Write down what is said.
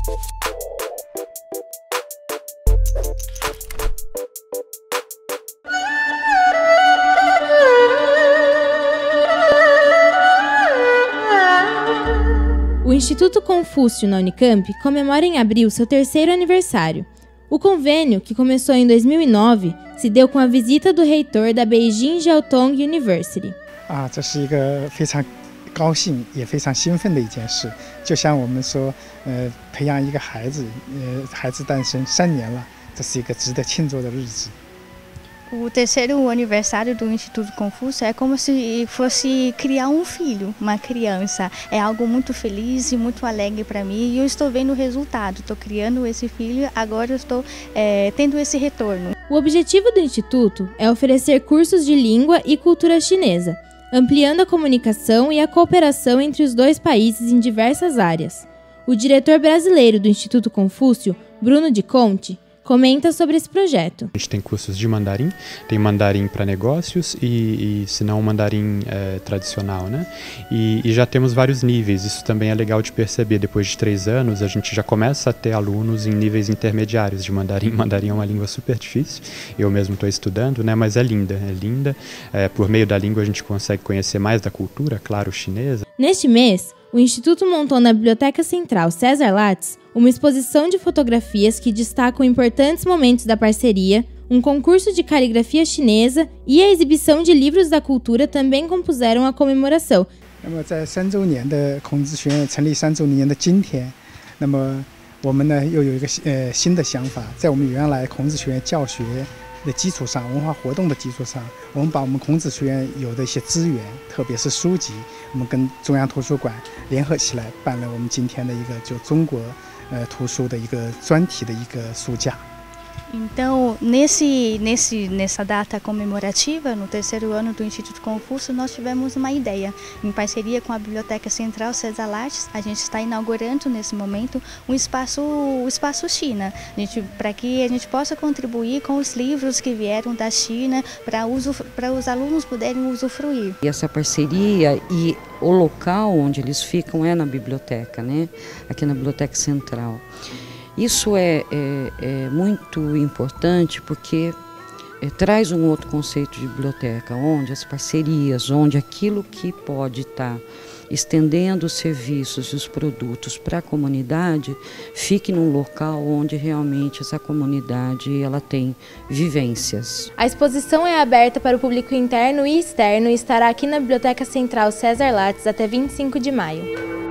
O Instituto Confúcio na Unicamp comemora em abril seu 3º aniversário. O convênio, que começou em 2009, se deu com a visita do reitor da Beijing Jiaotong University. 这是一个非常高兴也非常兴奋的一件事，就像我们说，培养一个孩子，孩子诞生3年了，这是一个值得庆祝的日子。 O 3º aniversário do Instituto Confúcio é como se fosse criar um filho, uma criança. É algo muito feliz e muito alegre para mim e eu estou vendo o resultado. Estou criando esse filho, agora eu estou tendo esse retorno. O objetivo do Instituto é oferecer cursos de língua e cultura chinesa, ampliando a comunicação e a cooperação entre os dois países em diversas áreas. O diretor brasileiro do Instituto Confúcio, Bruno de Conte, comenta sobre esse projeto. A gente tem cursos de mandarim, tem mandarim para negócios e se não, mandarim tradicional, né? E já temos vários níveis, isso também é legal de perceber. Depois de 3 anos, a gente já começa a ter alunos em níveis intermediários de mandarim. Mandarim é uma língua super difícil, eu mesmo estou estudando, né? Mas é linda. Por meio da língua a gente consegue conhecer mais da cultura, claro, chinesa. Neste mês, o Instituto montou na Biblioteca Central César Lattes uma exposição de fotografias que destacam importantes momentos da parceria, um concurso de caligrafia chinesa e a exibição de livros da cultura também compuseram a comemoração. 那么在3周年的孔子学院成立3周年的今天，那么我们呢又有一个新的想法，在我们原来孔子学院教学的基础上，文化活动的基础上，我们把我们孔子学院有的一些资源，特别是书籍，我们跟中央图书馆联合起来办了我们今天的一个就中国图书的一个专题的一个书架。 Então, nessa data comemorativa, no 3º ano do Instituto Confúcio, nós tivemos uma ideia. Em parceria com a Biblioteca Central César Lattes, a gente está inaugurando nesse momento o espaço China, para que a gente possa contribuir com os livros que vieram da China, para os alunos poderem usufruir. E essa parceria e o local onde eles ficam é na biblioteca, né? Aqui na Biblioteca Central. Isso é muito importante porque traz um outro conceito de biblioteca, onde as parcerias, onde aquilo que pode estar estendendo os serviços e os produtos para a comunidade, fique num local onde realmente essa comunidade ela tem vivências. A exposição é aberta para o público interno e externo e estará aqui na Biblioteca Central César Lattes até 25 de maio.